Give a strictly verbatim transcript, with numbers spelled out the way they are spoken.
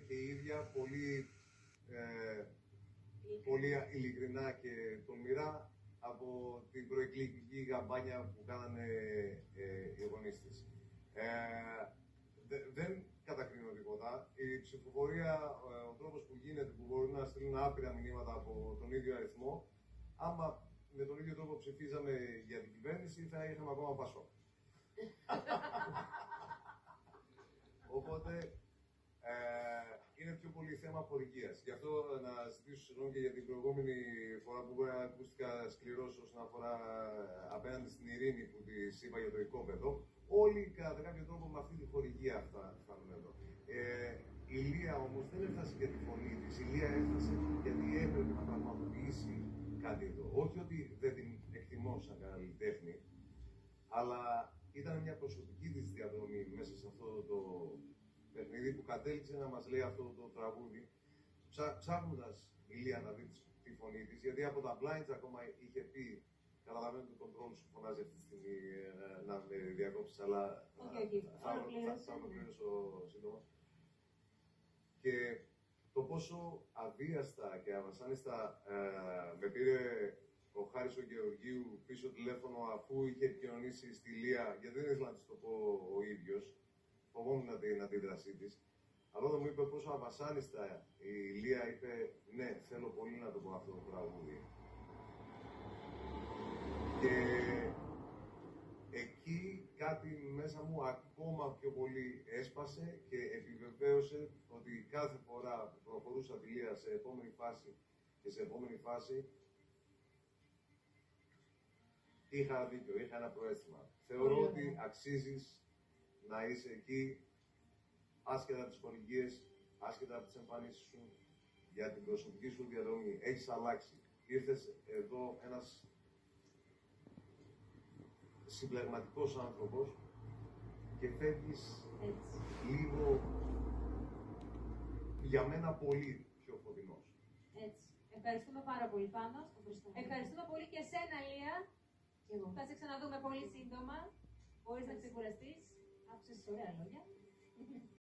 και η ίδια πολύ, ε, πολύ ειλικρινά και τολμηρά από την προεκλογική καμπάνια που κάνανε ε, οι γονείς της. Ε, δε, δεν κατακρίνω τίποτα. Η ψηφοφορία, ε, ο τρόπος που γίνεται, που μπορούν να στείλουν άπειρα μηνύματα από τον ίδιο αριθμό, άμα με τον ίδιο τρόπο ψηφίζαμε για την κυβέρνηση, θα είχαμε ακόμα Πασόκ. Οπότε, ε, είναι πιο πολύ θέμα χορηγίας. Γι' αυτό να ζητήσω συγγνώμη και για την προηγούμενη φορά που ακούστηκα σκληρός όσον αφορά απέναντι στην ειρήνη που της είπα για το οικόπεδο. Όλοι κατά κάποιο τρόπο με αυτή τη χορηγία φτάνουν εδώ. Ε, η Λία όμως δεν έφτασε για τη φωνή της. Η Λία έφτασε γιατί έπρεπε να πραγματοποιήσει κάτι εδώ. Όχι ότι δεν την εκτιμώ σαν καλλιτέχνη, αλλά ήταν μια προσωπική της διαδρομή μέσα σε αυτό το παιχνίδι που κατέληξε να μας λέει αυτό το τραγούδι, ψά, ψάχνοντας η Λία να δει τη φωνή της, γιατί από τα blinds ακόμα είχε πει, καταλαβαίνω το control σου φωνάζει αυτή τη στιγμή ε, να με διακόψεις, αλλά okay, okay. θα ολοκληρώσω σύντομα. Και το πόσο αβίαστα και αβασάνιστα ε, με πήρε ο Χάρης ο Γεωργίου πίσω τηλέφωνο αφού είχε επικοινωνήσει στη Λία, γιατί δεν ήθελα να της το πω ο ίδιος, φοβόμουν την αντίδρασή της. Αλλά όταν μου είπε πόσο αβασάνιστα η Λία είπε, ναι, θέλω πολύ να το πω αυτό το τραγούδι. Και εκεί κάτι μέσα μου ακόμα πιο πολύ έσπασε και επιβεβαίωσε ότι κάθε φορά που προχωρούσα τη Λία σε επόμενη φάση και σε επόμενη φάση είχα δίκιο, είχα ένα προαίσθημα. Θεωρώ ότι αξίζεις να είσαι εκεί, άσχετα από τις χορηγίες, άσχετα από τις εμφανίσεις σου, για την προσωπική σου διαδρομή. Έχεις αλλάξει. Ήρθες εδώ ένας συμπλεγματικός άνθρωπος και φεύγεις Έτσι. λίγο, για μένα, πολύ πιο φωτεινός. Έτσι. Ευχαριστούμε πάρα πολύ, Πάνο. Ευχαριστούμε πολύ και εσένα, Λία. Θα σε ξαναδούμε πολύ σύντομα. Μπορείς να ξεκουραστείς. Άκουσες ωραία λόγια.